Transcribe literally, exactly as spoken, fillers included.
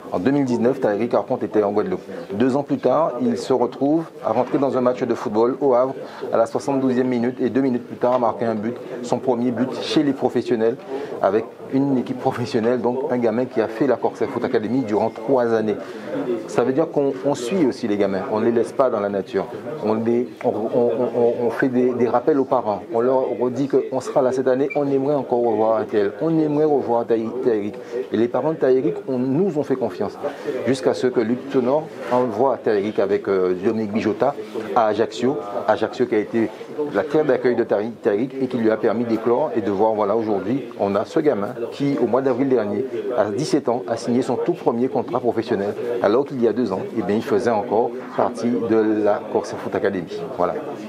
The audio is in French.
En deux mille dix-neuf, Taheric par contre était en Guadeloupe. Deux ans plus tard, il se retrouve à rentrer dans un match de football au Havre à la soixante-douzième minute et deux minutes plus tard a marqué un but, son premier but chez les professionnels avec une équipe professionnelle, donc un gamin qui a fait la Corsair Foot Academy durant trois années. Ça veut dire qu'on suit aussi les gamins, on ne les laisse pas dans la nature. On, les, on, on, on, on fait des, des rappels aux parents, on leur redit qu'on sera là cette année, on aimerait encore revoir un tel, on aimerait revoir Taheric. Et les parents de Taheric nous ont fait confiance, jusqu'à ce que Luc Tenor envoie Taheric avec euh, Dominique Bijota à Ajaccio, Ajaccio qui a été la terre d'accueil de Taheric et qui lui a permis d'éclore et de voir, voilà, aujourd'hui, on a ce gamin qui, au mois d'avril dernier, à dix-sept ans, a signé son tout premier contrat professionnel, alors qu'il y a deux ans, eh bien, il faisait encore partie de la Corsair Foot Academy. Voilà.